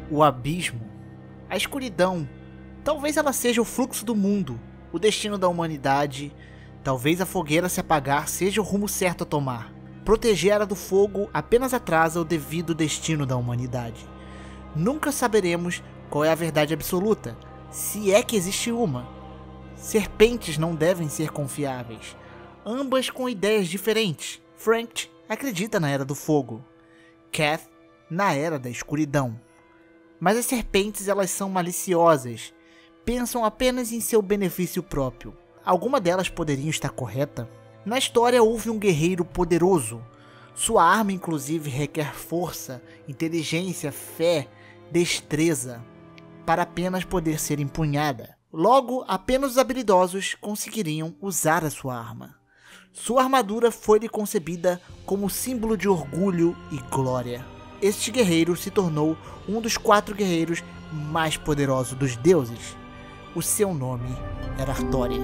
O abismo, a escuridão, talvez ela seja o fluxo do mundo, o destino da humanidade. Talvez a fogueira se apagar seja o rumo certo a tomar. Proteger a Era do Fogo apenas atrasa o devido destino da humanidade. Nunca saberemos qual é a verdade absoluta, se é que existe uma. Serpentes não devem ser confiáveis, ambas com ideias diferentes. Frank acredita na Era do Fogo, Kath na Era da Escuridão. Mas as serpentes, elas são maliciosas, pensam apenas em seu benefício próprio. Alguma delas poderiam estar correta? Na história houve um guerreiro poderoso. Sua arma inclusive requer força, inteligência, fé, destreza, para apenas poder ser empunhada. Logo, apenas os habilidosos conseguiriam usar a sua arma. Sua armadura foi-lhe concebida como símbolo de orgulho e glória. Este guerreiro se tornou um dos 4 guerreiros mais poderosos dos deuses. O seu nome era Artorias.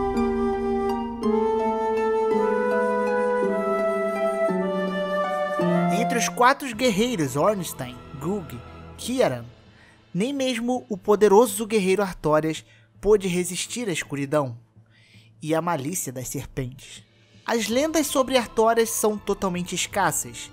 Entre os 4 guerreiros Ornstein, Gug, Kiaran, nem mesmo o poderoso guerreiro Artorias pôde resistir à escuridão e à malícia das serpentes. As lendas sobre Artorias são totalmente escassas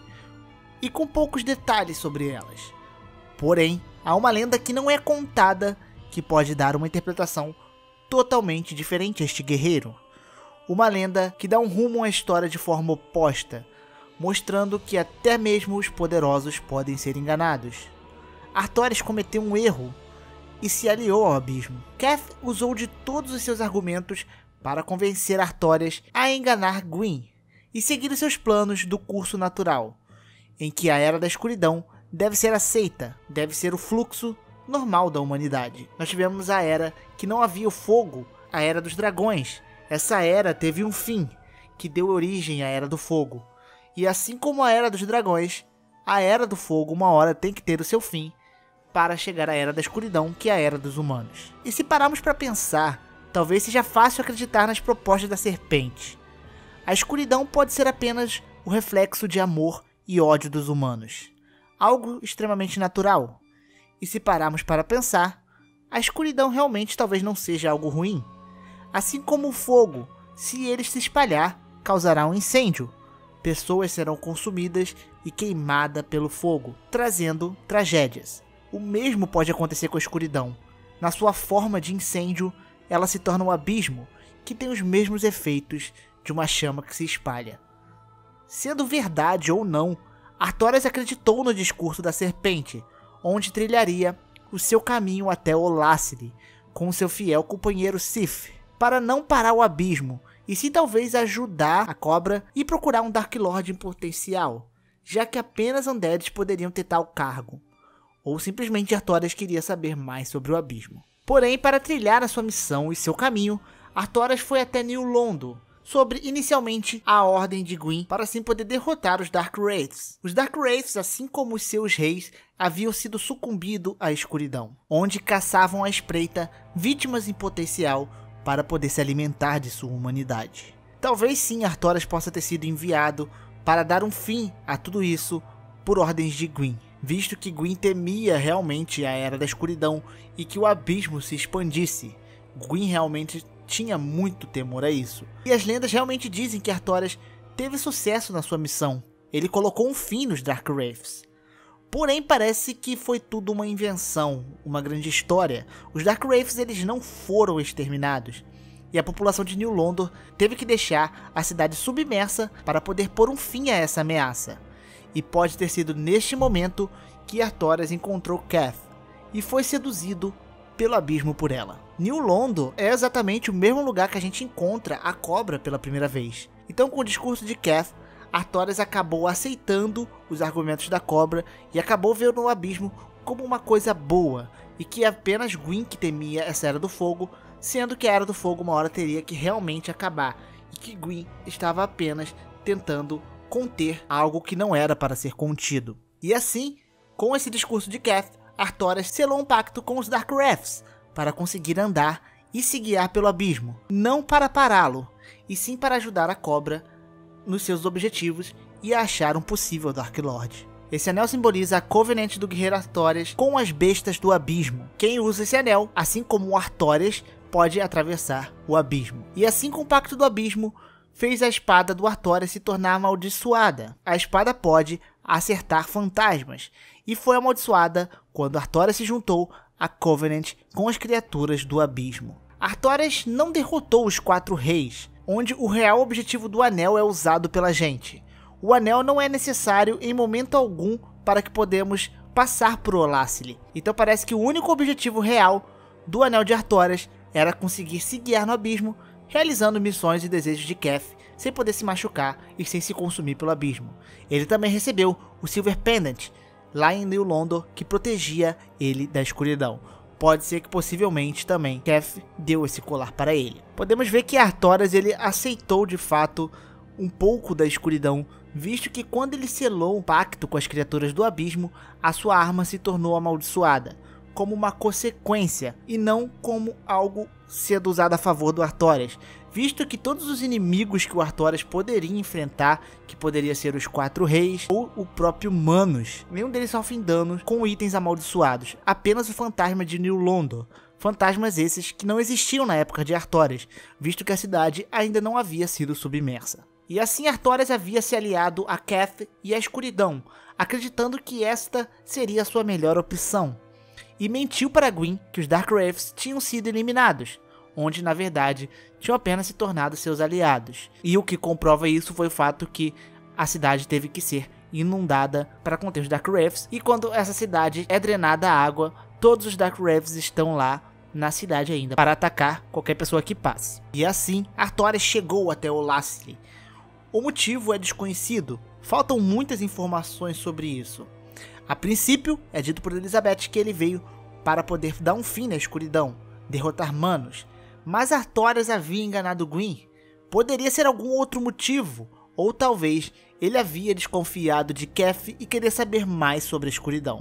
e com poucos detalhes sobre elas. Porém, há uma lenda que não é contada que pode dar uma interpretação totalmente diferente a este guerreiro. Uma lenda que dá um rumo à história de forma oposta, mostrando que até mesmo os poderosos podem ser enganados. Artorias cometeu um erro e se aliou ao abismo. Kath usou de todos os seus argumentos para convencer Artorias a enganar Gwyn e seguir os seus planos do curso natural, em que a Era da Escuridão deve ser aceita, deve ser o fluxo normal da humanidade. Nós tivemos a Era que não havia o fogo, a Era dos Dragões. Essa Era teve um fim, que deu origem à Era do Fogo. E assim como a Era dos Dragões, a Era do Fogo uma hora tem que ter o seu fim para chegar à Era da Escuridão, que é a Era dos Humanos. E se pararmos para pensar, talvez seja fácil acreditar nas propostas da serpente. A escuridão pode ser apenas o reflexo de amor e ódio dos humanos, algo extremamente natural. E se pararmos para pensar, a escuridão realmente talvez não seja algo ruim. Assim como o fogo, se ele se espalhar, causará um incêndio. Pessoas serão consumidas e queimadas pelo fogo, trazendo tragédias. O mesmo pode acontecer com a escuridão. Na sua forma de incêndio, ela se torna um abismo, que tem os mesmos efeitos de uma chama que se espalha. Sendo verdade ou não, Artorias acreditou no discurso da serpente, onde trilharia o seu caminho até Olasili, com seu fiel companheiro Sif, para não parar o abismo, e sim talvez ajudar a cobra e procurar um Dark Lord em potencial, já que apenas Undeads poderiam ter tal cargo. Ou simplesmente Artorias queria saber mais sobre o abismo. Porém, para trilhar a sua missão e seu caminho, Artorias foi até New Londo, sobre inicialmente a Ordem de Gwyn, para assim poder derrotar os Dark Wraiths. Os Dark Wraiths, assim como os seus reis, haviam sido sucumbido à escuridão, onde caçavam à espreita vítimas em potencial para poder se alimentar de sua humanidade. Talvez sim Artorias possa ter sido enviado para dar um fim a tudo isso por ordens de Gwyn, visto que Gwyn temia realmente a Era da Escuridão e que o abismo se expandisse. Gwyn realmente tinha muito temor a isso. E as lendas realmente dizem que Artorias teve sucesso na sua missão. Ele colocou um fim nos Dark Wraiths. Porém, parece que foi tudo uma invenção, uma grande história. Os Dark Wraiths, eles não foram exterminados. E a população de New Londo teve que deixar a cidade submersa para poder pôr um fim a essa ameaça. E pode ter sido neste momento que Artorias encontrou Kath e foi seduzido pelo abismo por ela. New Londo é exatamente o mesmo lugar que a gente encontra a cobra pela primeira vez. Então, com o discurso de Kath, Artorias acabou aceitando os argumentos da cobra e acabou vendo o abismo como uma coisa boa, e que apenas Gwyn que temia essa Era do Fogo, sendo que a Era do Fogo uma hora teria que realmente acabar, e que Gwyn estava apenas tentando conter algo que não era para ser contido. E assim, com esse discurso de Kath, Artorias selou um pacto com os Dark Wraiths para conseguir andar e se guiar pelo abismo, não para pará-lo, e sim para ajudar a cobra nos seus objetivos e a achar um possível Dark Lord. Esse anel simboliza a Covenant do guerreiro Artorias com as bestas do abismo. Quem usa esse anel, assim como o Artorias, pode atravessar o abismo. E assim com o Pacto do Abismo, fez a espada do Artorias se tornar amaldiçoada. A espada pode acertar fantasmas, e foi amaldiçoada quando Artorias se juntou a Covenant com as criaturas do abismo. Artorias não derrotou os 4 reis, onde o real objetivo do anel é usado pela gente. O anel não é necessário em momento algum para que podemos passar por Olasili. Então parece que o único objetivo real do anel de Artorias era conseguir se guiar no abismo, realizando missões e desejos de Kef, sem poder se machucar e sem se consumir pelo abismo. Ele também recebeu o Silver Pendant, lá em New Londo, que protegia ele da escuridão. Pode ser que possivelmente também Kef deu esse colar para ele. Podemos ver que Artorias ele aceitou de fato um pouco da escuridão, visto que quando ele selou um pacto com as criaturas do abismo, a sua arma se tornou amaldiçoada, como uma consequência e não como algo sendo usado a favor do Artorias, visto que todos os inimigos que o Artorias poderia enfrentar, que poderia ser os 4 reis ou o próprio Manos, nenhum deles sofre danos com itens amaldiçoados, apenas o fantasma de New Londo. Fantasmas esses que não existiam na época de Artorias, visto que a cidade ainda não havia sido submersa. E assim Artorias havia se aliado a Kef e à escuridão, acreditando que esta seria a sua melhor opção. E mentiu para Gwyn que os Dark Wraiths tinham sido eliminados, onde na verdade tinham apenas se tornado seus aliados. E o que comprova isso foi o fato que a cidade teve que ser inundada para conter os Dark Wraiths, e quando essa cidade é drenada a água, todos os Dark Wraiths estão lá na cidade ainda para atacar qualquer pessoa que passe. E assim Artorias chegou até Olasili. O motivo é desconhecido, faltam muitas informações sobre isso. A princípio, é dito por Elizabeth que ele veio para poder dar um fim na escuridão, derrotar Manos, mas Artorias havia enganado Gwyn. Poderia ser algum outro motivo, ou talvez ele havia desconfiado de Kef e queria saber mais sobre a escuridão.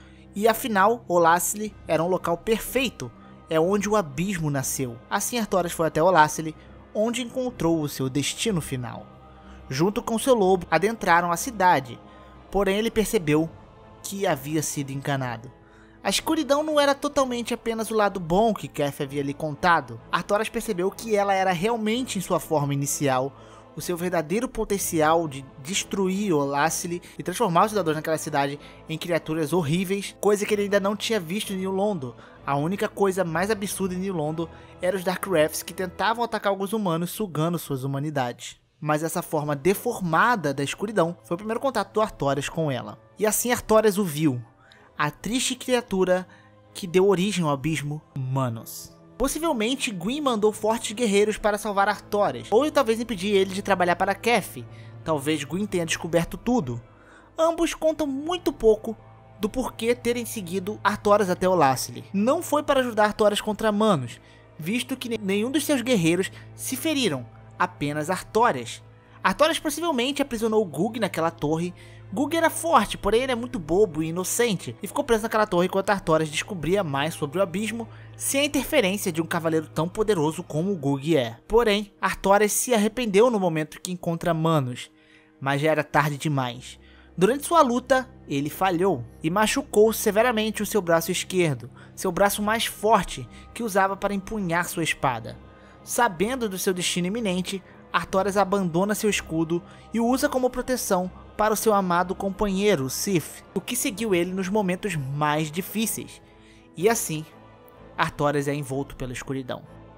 E afinal, Olasili era um local perfeito, é onde o abismo nasceu. Assim Artorias foi até Olasili, onde encontrou o seu destino final. Junto com seu lobo, adentraram a cidade, porém ele percebeu que havia sido enganado. A escuridão não era totalmente apenas o lado bom que Kef havia lhe contado. Artorias percebeu que ela era realmente em sua forma inicial, o seu verdadeiro potencial de destruir Olasili e transformar os cidadãos naquela cidade em criaturas horríveis, coisa que ele ainda não tinha visto em New Londo. A única coisa mais absurda em New Londo eram os Dark Wraiths que tentavam atacar alguns humanos sugando suas humanidades. Mas essa forma deformada da escuridão foi o primeiro contato do Artorias com ela. E assim Artorias o viu, a triste criatura que deu origem ao abismo, Manos. Possivelmente Gwyn mandou fortes guerreiros para salvar Artorias, ou talvez impedir ele de trabalhar para Kef. Talvez Gwyn tenha descoberto tudo. Ambos contam muito pouco do porquê terem seguido Artorias até Olasili. Não foi para ajudar Artorias contra Manos, visto que nenhum dos seus guerreiros se feriram, apenas Artorias. Artorias possivelmente aprisionou Gug naquela torre. Gug era forte, porém ele é muito bobo e inocente, e ficou preso naquela torre enquanto Artorias descobria mais sobre o abismo, sem a interferência de um cavaleiro tão poderoso como o Gug é. Porém, Artorias se arrependeu no momento que encontra Manos, mas já era tarde demais. Durante sua luta, ele falhou e machucou severamente o seu braço esquerdo, seu braço mais forte que usava para empunhar sua espada. Sabendo do seu destino iminente, Artorias abandona seu escudo e o usa como proteção para o seu amado companheiro, Sif, o que seguiu ele nos momentos mais difíceis. E assim, Artorias é envolto pela escuridão.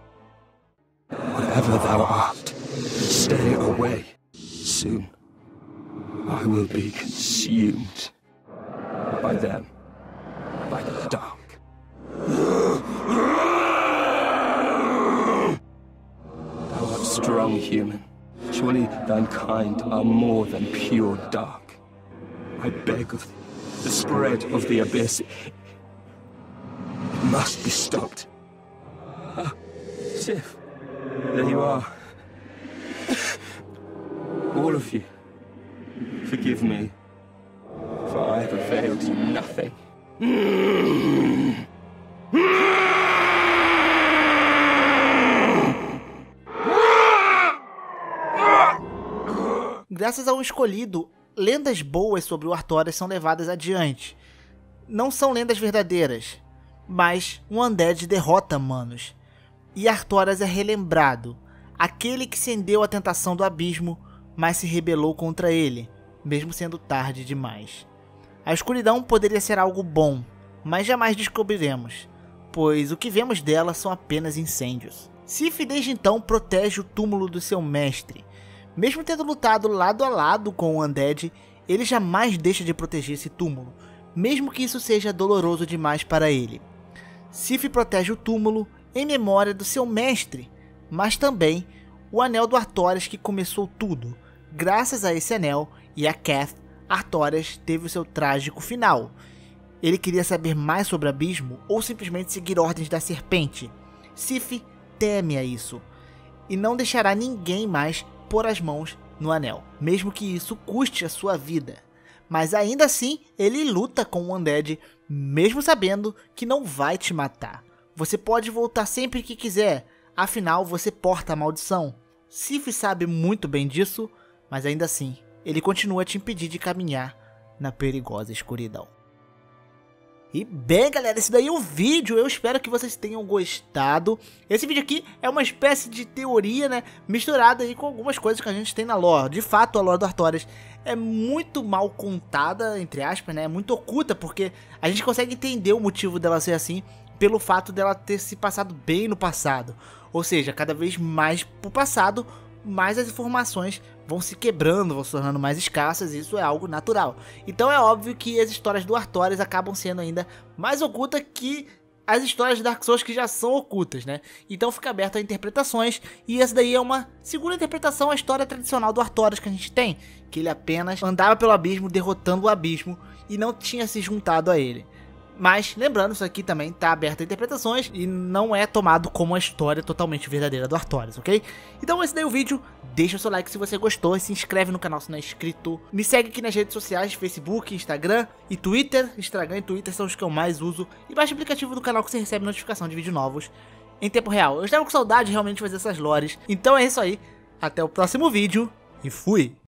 Whatever thou art, stay away. Soon, I will be consumed by them, by the dark. Thou art strong, human. Surely thine kind are more than pure dark. I beg of thee, the spread of the abyss, it must be stopped. Ah, Sif, there you are. All of you, forgive me, for I have availed you nothing. Graças ao escolhido, lendas boas sobre o Artorias são levadas adiante. Não são lendas verdadeiras, mas um Undead derrota Manos. E Artorias é relembrado, aquele que cedeu à tentação do abismo, mas se rebelou contra ele, mesmo sendo tarde demais. A escuridão poderia ser algo bom, mas jamais descobriremos, pois o que vemos dela são apenas incêndios. Sif desde então protege o túmulo do seu mestre. Mesmo tendo lutado lado a lado com o Undead, ele jamais deixa de proteger esse túmulo, mesmo que isso seja doloroso demais para ele. Sif protege o túmulo em memória do seu mestre, mas também o Anel do Artorias que começou tudo. Graças a esse anel e a Kath, Artorias teve o seu trágico final. Ele queria saber mais sobre o abismo ou simplesmente seguir ordens da serpente. Sif teme a isso e não deixará ninguém mais pôr as mãos no anel, mesmo que isso custe a sua vida. Mas ainda assim, ele luta com o Undead, mesmo sabendo que não vai te matar. Você pode voltar sempre que quiser, afinal você porta a maldição. Sif sabe muito bem disso, mas ainda assim, ele continua a te impedir de caminhar na perigosa escuridão. E bem, galera, esse daí é o vídeo, eu espero que vocês tenham gostado. Esse vídeo aqui é uma espécie de teoria, né, misturada aí com algumas coisas que a gente tem na lore. De fato, a lore do Artorias é muito mal contada, entre aspas, né, é muito oculta, porque a gente consegue entender o motivo dela ser assim pelo fato dela ter se passado bem no passado. Ou seja, cada vez mais pro passado, mais as informações vão se quebrando, vão se tornando mais escassas, e isso é algo natural. Então é óbvio que as histórias do Artorias acabam sendo ainda mais ocultas que as histórias de Dark Souls, que já são ocultas, né? Então fica aberto a interpretações, e essa daí é uma segunda interpretação à história tradicional do Artorias que a gente tem, que ele apenas andava pelo abismo derrotando o abismo e não tinha se juntado a ele. Mas, lembrando, isso aqui também está aberto a interpretações e não é tomado como a história totalmente verdadeira do Artorias, ok? Então esse daí é o vídeo, deixa o seu like se você gostou, se inscreve no canal se não é inscrito, me segue aqui nas redes sociais, Facebook, Instagram e Twitter. Instagram e Twitter são os que eu mais uso, e baixa o aplicativo do canal que você recebe notificação de vídeos novos em tempo real. Eu estava com saudade realmente de fazer essas lores, então é isso aí, até o próximo vídeo e fui!